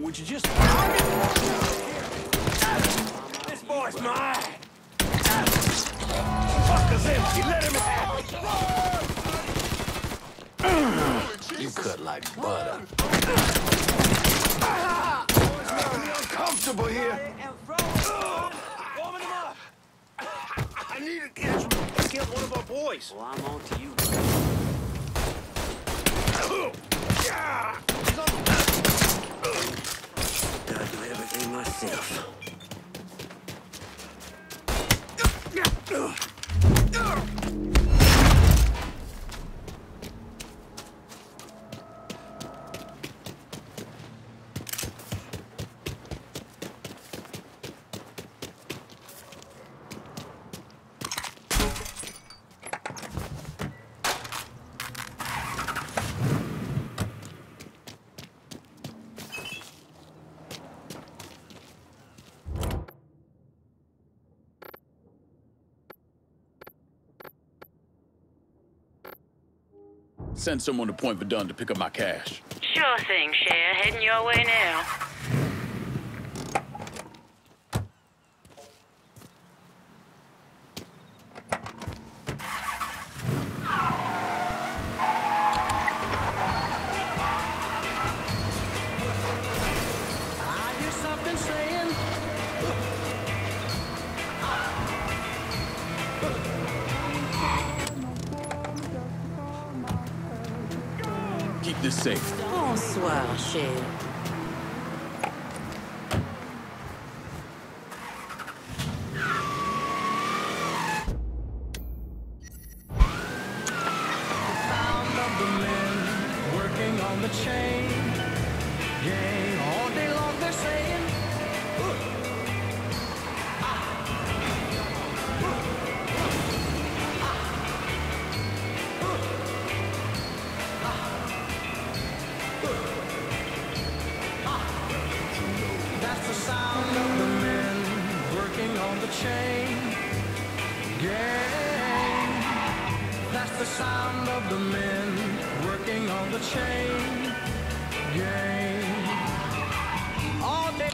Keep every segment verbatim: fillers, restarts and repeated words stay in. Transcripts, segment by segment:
would you just... This boy's mine! Fucker's empty, let him have it! You cut like butter. Uncomfortable here. Warming him up. I need to catch him. Kill one of our boys. Well, I'm on to you. Gotta do everything myself. Send someone to Point Verdun to pick up my cash. Sure thing, Cher. Heading your way now. I hear something saying. Keep this safe. Bonsoir, Cher. Sound of the men working on the chain gang. All day long they're saying, that's the sound of the men working on the chain gang. That's the sound of the men working on the chain gang. All day.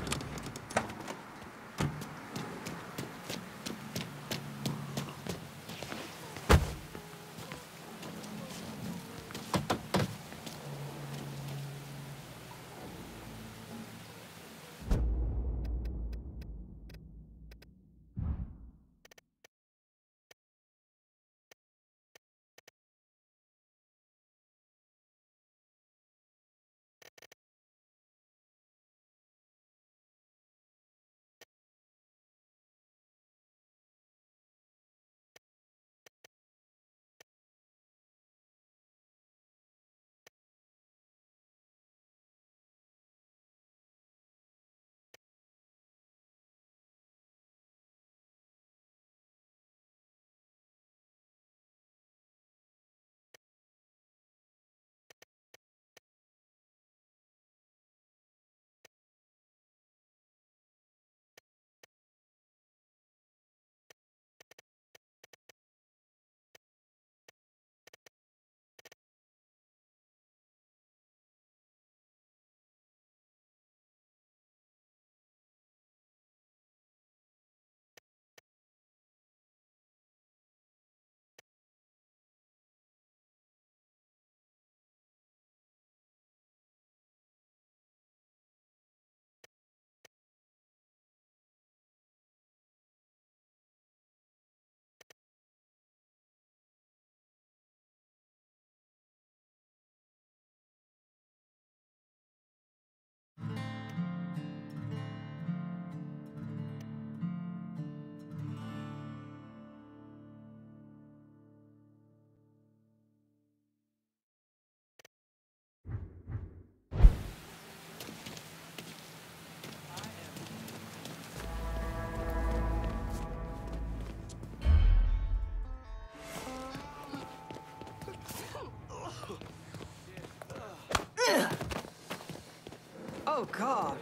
Oh, God.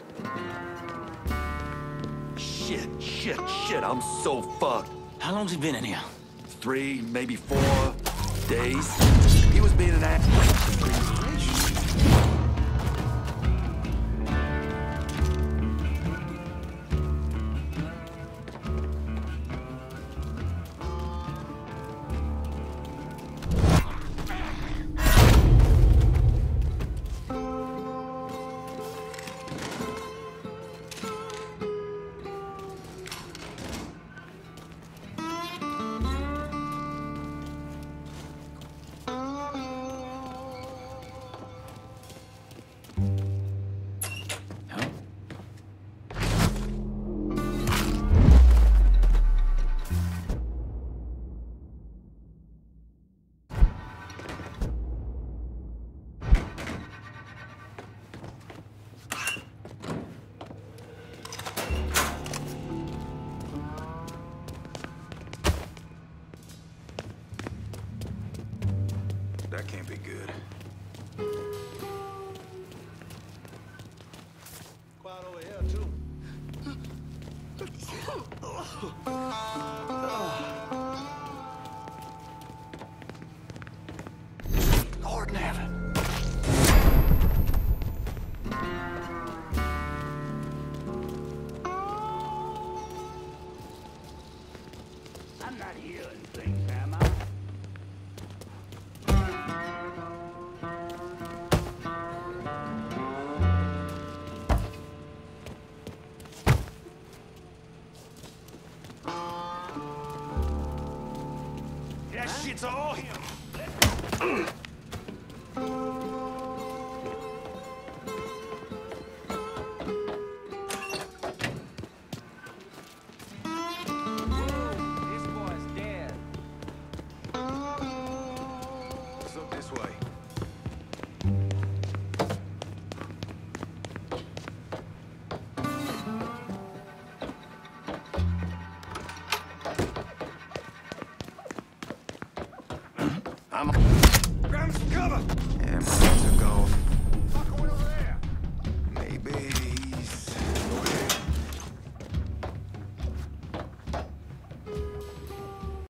Shit, shit, shit, I'm so fucked. How long's he been in here? Three, maybe four days. He was being an ass. That can't be good. Quiet over here, too. Lord in heaven. I'm not hearing things, am I? That shit's all him. This boy's dead. Let's look this way. I'm Grab some cover! Yeah, my took off.